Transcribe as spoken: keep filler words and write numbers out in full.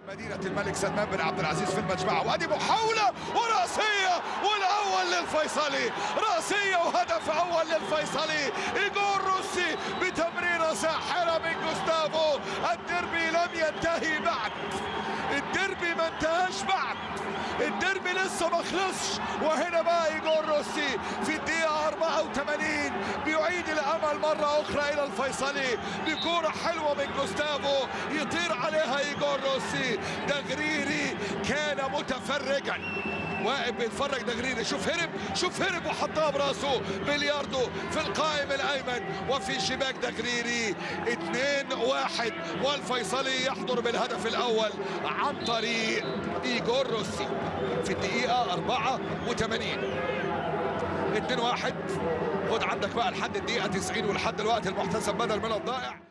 مدينة الملك سلمان بن عبد العزيز في المجمعة، وادي محاولة ورأسية والأول للفيصلي، رأسية وهدف أول للفيصلي. إيجور روسي بتمريرة ساحرة من جوستافو. الديربي لم ينتهي بعد، الديربي ما انتهاش بعد، الديربي لسه ما خلصش. وهنا بقى إيجور روسي في الدقيقة أربعة وثمانين بيعيد الأمل مرة أخرى إلى الفيصلي بكرة حلوة من جوستافو يطير عليها إيجور روسي. دغريري كان متفرجا، واقف بيتفرج دغريري. شوف هرب، شوف هرب وحطها براسه بلياردو في القائم الايمن وفي شباك دغريري. اثنين واحد والفيصلي يحضر بالهدف الاول عن طريق إيجور روسي في الدقيقة أربعة وثمانين. اثنين واحد. خد عندك بقى لحد الدقيقة تسعين ولحد الوقت المحتسب بدل من الضائع.